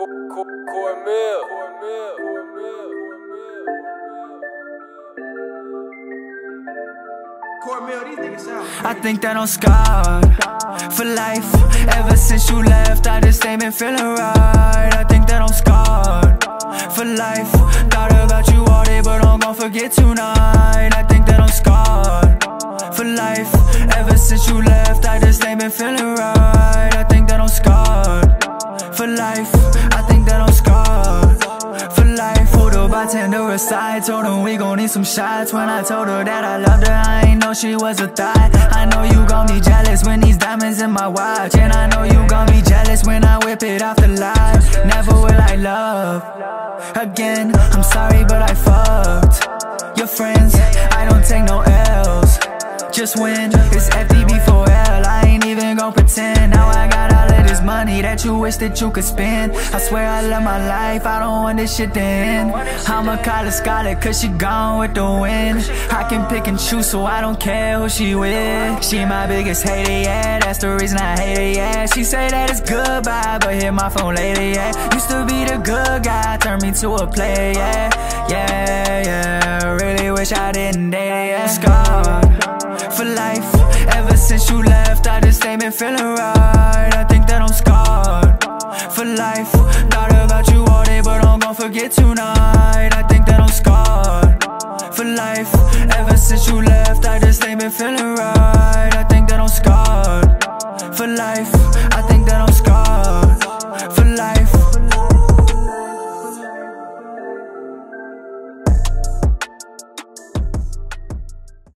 I think that I'm scarred for life. Ever since you left, I just ain't been feeling right. I think that I'm scarred for life. Thought about you all day, but I'm gon' forget tonight. I think that I'm scarred for life. Ever since you left, I just ain't been feeling right. I think that I'm scarred for life. I think that I'm scarred for life. Pulled the bartender aside, told him we gon' need some shots. When I told her that I loved her, I ain't know she was a thought. I know you gon' be jealous when these diamonds in my watch, and I know you gon' be jealous when I whip it off the lot. Never will I love again. I'm sorry, but I fucked your friends. I don't take no L's, just win. It's FDB for L, I ain't even gon' pretend. Now I got all of this money that you wish that you could spend. I swear I love my life, I don't want this shit to end. I'ma call her Scarlet cause she gone with the wind. I can pick and choose so I don't care who she with. She my biggest hater, yeah, that's the reason I hate her, yeah. She say that it's goodbye, but hit my phone later, yeah. Used to be the good guy, turned me to a player, yeah. Yeah, yeah, really wish I didn't date her, yeah. Scarred for life. Ever since you left, I just ain't been feeling right. I think that I'm scarred for life. Thought about you all day, but I'm gon' forget tonight. I think that I'm scarred for life. Ever since you left, I just ain't been feeling right. I think that I'm scarred for life.